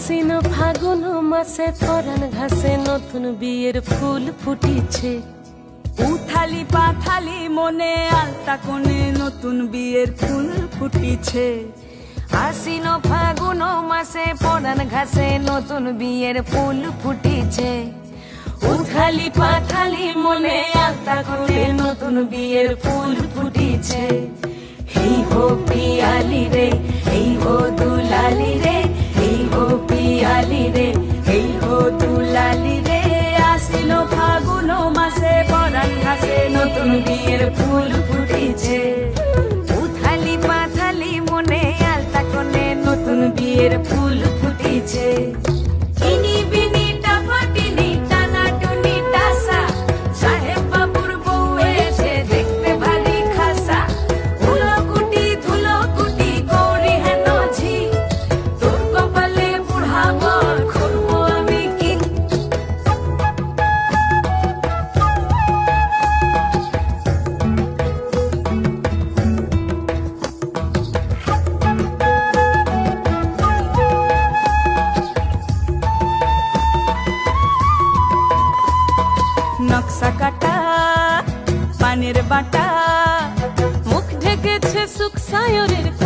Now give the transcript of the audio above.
আশ্বিন ফাগুন মাসে পরাণ ঘাসে নতুন বিয়ের ফুল ফুটিছে। উথালি পাথালি মনে আলতা কোণে নতুন বিয়ের ফুল ফুটিছে। আশ্বিন ফাগুন মাসে পরাণ ঘাসে নতুন বিয়ের ফুল ফুটিছে। উথালি পাথালি মনে আলতা কোণে নতুন বিয়ের ফুল ফুটিছে। এই হো পিয়ালি রে, এই হো দুলালি রে, এই হো পিয়ালি রে, এই হো দুলালি রে। আশ্বিন ফাগুন মাসে পরাণ ঘাসে নতুন বিয়ের ফুল ফুটিছে। উথালি পাথালি মনে আলতা কোণে নতুন বিয়ের ফুল ফুটিছে। ইনি বিনি টাপাটিনি টানা টুনি টাসা, সাহেব বাবুর বউ এসে দেখতে ভারী খাসা। ধুলোকুটি ধুলোকুটি গৌরী হেন ঝি, তোর কপালে বুড়া বর করবো আমি কি। নকশা কাটা পানের বাটা, মুখ ঢেকেছে সুখ সায়রের